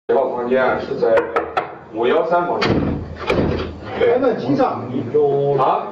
1号房间是在513房间。 他们经常啊？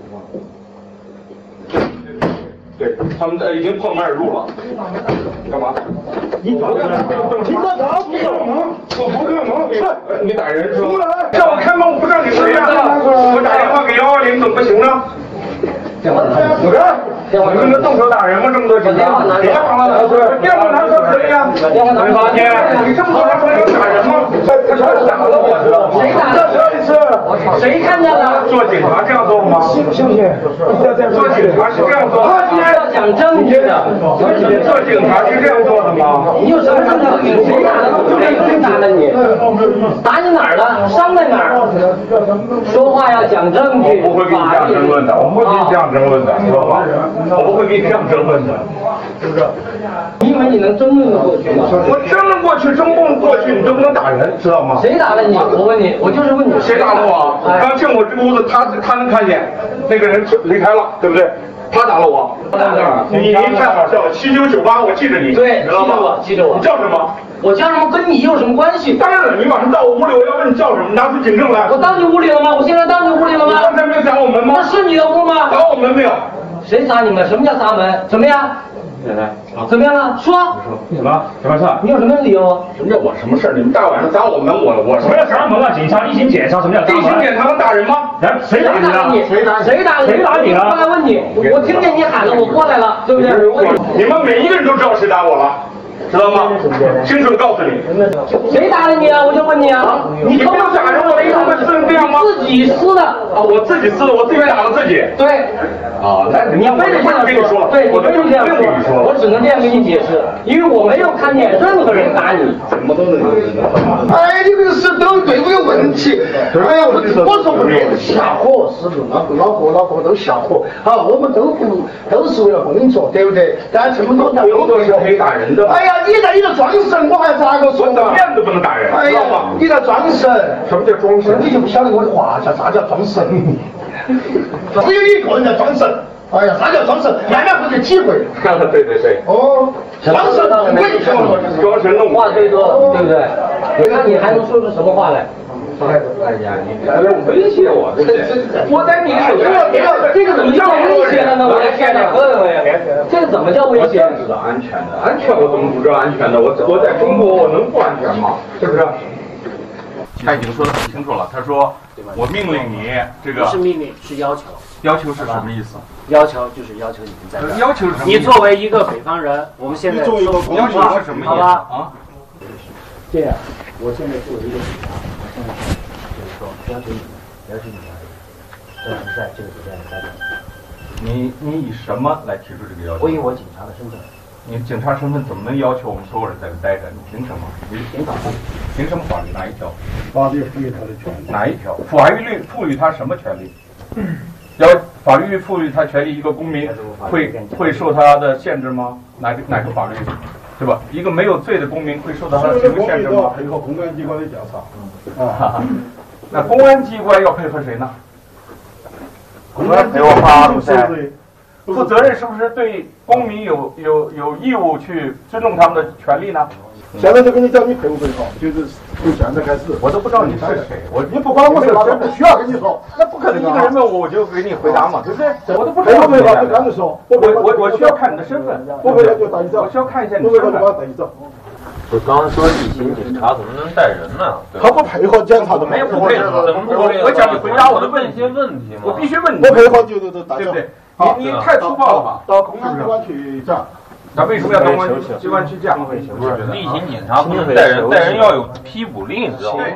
对，他们已经破门而入了。干嘛？ 你找人？警察他不干嘛？我不干嘛？ 是你打人是吧？ 让我开门，我不让你谁呀？我打电话给120怎么不行呢？有人？你们动手打人吗？这么多警察？别忙了，电话拿出来可以啊。没发现？你这么多人说要打人吗？他打了我知道。谁打的？这一次谁看见了？做警察这样做吗？信不信？做警察是这样做的吗？ 要讲证据的。 做警察是这样做的吗？ 你有什么证据？谁打的？谁打了你？打你哪儿了？伤在哪儿？说话要讲证据。 我不会跟你这样争论的，我不会跟你这样争论的，知道吧？我不会跟你这样争论的，是不是？ 你以为你能争论得过去吗？ 我争论过去，争不过去，你就不能打人，知道吗？ 谁打了你？我问你，我就是问你， 谁打了我？刚进我这屋子，他能看见那个人离开了，对不对？他打了我。你太好笑了，7998，我记着你， 对， 知道吗？ 记着我。 你叫什么？ 我叫什么跟你有什么关系？ 当然了，你晚上到我屋里，我要问你叫什么，拿出警证来。 我到你屋里了吗？我现在到你屋里了吗？ 你刚才没有砸我门吗？ 那是你的屋吗？ 砸我门没有？ 谁砸你们？什么叫砸门？怎么样？怎么样了？说。 什么事？ 你有什么理由？ 什么叫我什么事儿？你们大晚上砸我门，我什么叫砸门啊？警察例行检查，什么叫砸门？ 例行检查能打人吗？ 来，谁打你了？ 谁打你？ 谁打你了？ 我来问你，我听见你喊了，我过来了，对不对？ 你们每一个人都知道谁打我了，知道吗？清楚的告诉你， 谁打的你啊？我就问你啊， 你不要打人，我的意思会撕成这样吗？ 自己撕的啊，我自己撕的，我自己打了自己。 对。 啊，那你非得这样说，对，你非得这样说，我只能这样跟你解释，因为我没有看见任何人打你。 什么都能有人。 哎，你们是都对我有问题。哎呀，我说不能下火，是不？恼火都下火。好，我们都是为了工作，对不对？但这么多条工作是可以打人的。 哎呀，你在装神，我还咋个说我怎么样都不能打人， 哎呀，你在装神。 什么叫装神？ 你就不晓得我的话叫啥叫装神。只有一个人在装神。哎呀，啥叫装神？慢慢会去体会。 对。 哦，装神不会装神弄话最多了，对不对？你看你还能说出什么话来？ 哎呀，你还在威胁我，对不对？我在你手下， 这个怎么叫威胁了呢？我的天哪！这个怎么叫威胁？ 知道安全的，安全我怎么不知道安全的？我在中国我能不安全吗？是不是？ 他已经说得很清楚了，他说我命令你这个不是命令，是要求。 要求是什么意思？ 要求就是要求你们在这儿。 要求是什么？ 你作为一个北方人，我们现在说要求是什么意思？ 好吧？ 啊？ 这样，我现在作为一个警察，我现在就是说要求你们这样在这个酒店里待着。 你以什么来提出这个要求？ 我以我警察的身份。 你警察身份怎么能要求我们所有人在这待着？你凭什么？ 凭法律。 凭什么法律？哪一条？ 法律赋予他的权利。 哪一条？法律赋予他什么权利？法律赋予他权利，一个公民会受他的限制吗？哪个法律？对吧？一个没有罪的公民会受到他的行为限制吗？ 配合公安机关的调查。 那公安机关要配合谁呢？ 公安配合法律噻。 负责任是不是对公民有义务去尊重他们的权利呢？ 现在就跟你讲，你配不配合，就是从现在开始。 我都不知道你是谁， 你不管我是谁，不需要跟你说，那不可能。 你一个人问我就给你回答嘛，对不对？我都不知道配不配合，就干脆说。 我需要看你的身份， 不配合就带你走。 我需要看一下你的身份。 带你走。 我刚刚说例行检查怎么能带人呢？ 他不配合检查的， 没有不配合，怎么不配合？我讲你回答我的问题，我必须问你。 不配合就带走， 对不对？你太粗暴了吧？ 到公安机关去讲。 那为什么要到公安机关去讲？ 不是例行检查不能带人，带人要有批捕令，知道吗？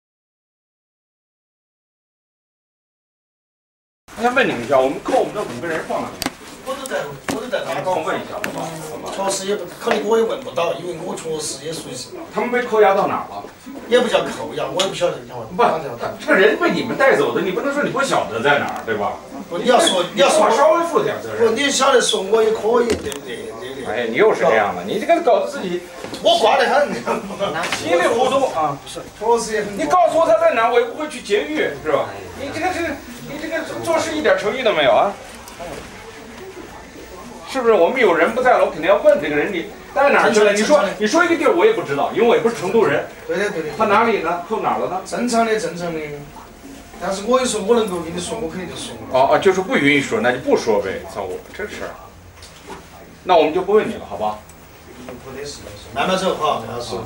我想问你们一下，我们扣我们的5个人放哪里？ 我都在帮我问一下好不好？ 确实也不，可能我也问不到，因为我确实也属于是。 他们被扣押到哪儿了？ 也不叫扣押，我也不晓得。 不，这个人被你们带走的，你不能说你不晓得在哪儿，对吧？ 不，你要说稍微负点责任。 不，你晓得说我也可以，对不对？ 哎，你又是这样的，你这个搞得自己我挂得很， 稀里糊涂啊！ 是，确实也很。 你告诉我他在哪儿，我也不会去劫狱，是吧？你这个做事一点诚意都没有啊！是不是？我们有人不在了，我肯定要问这个人， 带哪儿去了？你说一个地儿我也不知道，因为我也不是成都人。 对的对的。 他哪里呢？扣哪儿了呢？ 正常的。但是我一说我能够跟你说，我肯定就说了。 哦，就是不允许说，那就不说呗。操我这事儿，那我们就不问你了，好吧？ 慢慢走哈，慢慢说。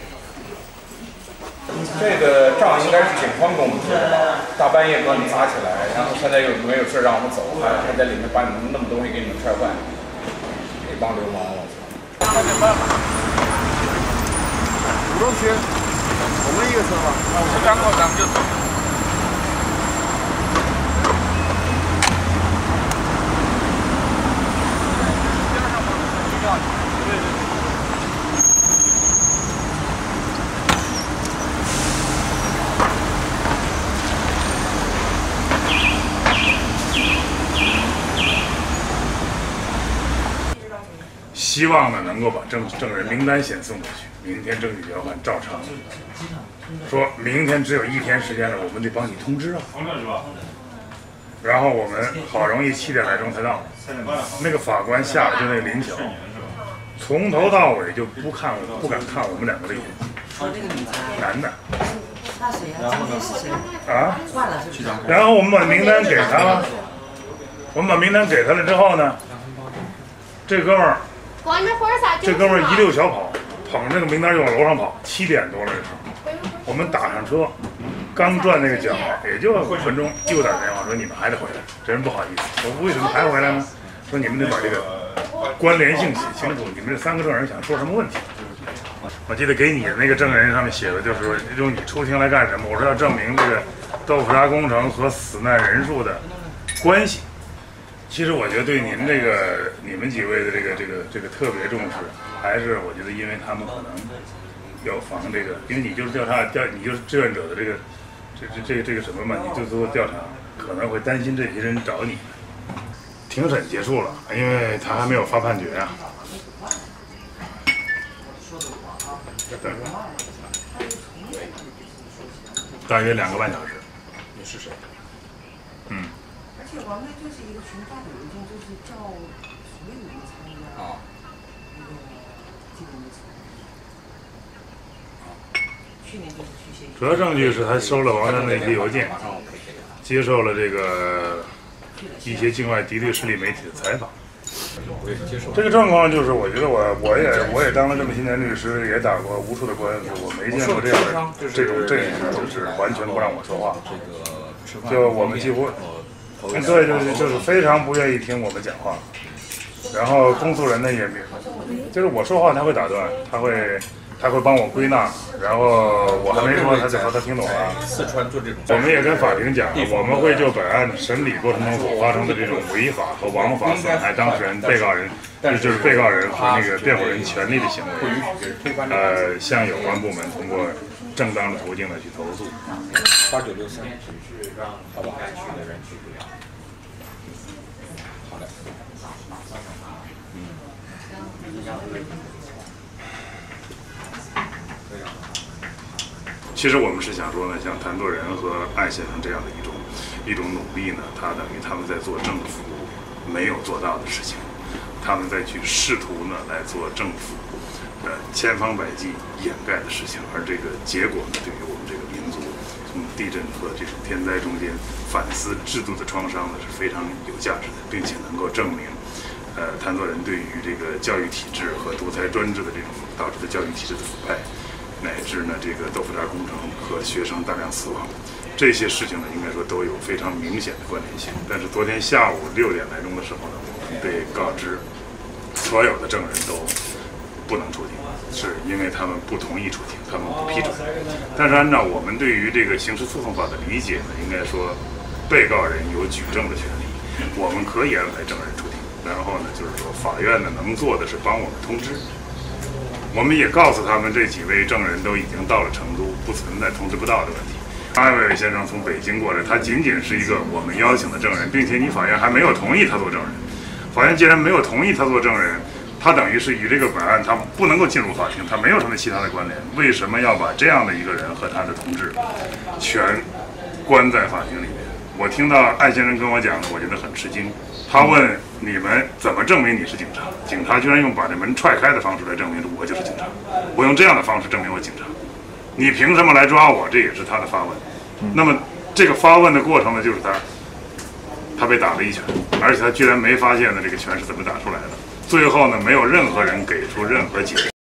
这个账应该是警方给我们做的，大半夜把你砸起来，然后现在又没有事让我们走，还在里面把你们那么东西给你们踹坏，这帮流氓，我操！ 吴东区，我们一个车吧， 这刚好咱们就走。 希望呢能够把证人名单先送过去，明天证据交换照常。说明天只有1天时间了，我们得帮你通知啊。然后我们好容易7点来钟才到，那个法官下来就那个林巧，从头到尾就不敢看我们2个的眼睛。男的。 那谁呀？今天是谁？ 啊？ 换了是不是？ 然后我们把名单给他了，我们把名单给他了之后呢，这哥们儿一溜小跑，捧着那个名单就往楼上跑。7点多了的时候，我们打上车，刚转那个角，也就5分钟，又打电话说你们还得回来。这人不好意思，我为什么还回来呢？说你们得把这个关联性写清楚，你们这3个证人想说什么问题。我记得给你的那个证人上面写的就是说，用你出庭来干什么？我说要证明这个豆腐渣工程和死难人数的关系。其实我觉得对您你们几位的这个特别重视，还是我觉得因为他们可能要防这个，因为你就是你就是志愿者的这个什么嘛，你就做调查，可能会担心这批人找你。庭审结束了，因为他还没有发判决啊。对，大约2个半小时。 你是谁？ 而且王妹就是一个群发的邮件，就是叫所有人参加那个这个去年就是去写。 主要证据是他收了王丹的一些邮件，接受了这个一些境外敌对势力媒体的采访。这个状况就是，我觉得我也当了这么些年律师，也打过无数的官司，我没见过这样的这种阵势，就是完全不让我说话。就我们几乎，对，就是非常不愿意听我们讲话。然后公诉人呢也没，就是我说话他会打断，他会帮我归纳，然后我还没说，他就说他听懂了。 四川做这种， 我们也跟法庭讲，我们会就本案审理过程中所发生的这种违法和枉法损害当事人、被告人，就是被告人和那个辩护人权利的行为，向有关部门通过正当的途径来去投诉。 8963，好吧。好的。 其实我们是想说呢，像谭作人和艾先生这样的一种努力呢，他等于他们在做政府没有做到的事情，他们在去试图呢来做政府千方百计掩盖的事情，而这个结果呢，对于我们这个民族从地震和这种天灾中间反思制度的创伤呢是非常有价值的，并且能够证明谭作人对于这个教育体制和独裁专制的这种导致的教育体制的腐败，乃至呢这个豆腐渣工程和学生大量死亡，这些事情呢应该说都有非常明显的关联性。但是昨天下午6点来钟的时候呢，我们被告知所有的证人都不能出庭，是因为他们不同意出庭，他们不批准。但是按照我们对于这个刑事诉讼法的理解呢，应该说被告人有举证的权利，我们可以安排证人出庭。然后呢，就是说法院呢能做的是帮我们通知。我们也告诉他们，这几位证人都已经到了成都，不存在通知不到的问题。艾伟先生从北京过来，他仅仅是一个我们邀请的证人，并且你法院还没有同意他做证人。法院既然没有同意他做证人，他等于是与这个本案他不能够进入法庭，他没有什么其他的关联。为什么要把这样的一个人和他的同志全关在法庭里面？ 我听到艾先生跟我讲的，我觉得很吃惊。他问你们怎么证明你是警察？警察居然用把这门踹开的方式来证明我就是警察，我用这样的方式证明我警察。你凭什么来抓我？这也是他的发问。那么这个发问的过程呢，就是他被打了一拳，而且他居然没发现呢这个拳是怎么打出来的。最后呢，没有任何人给出任何解释。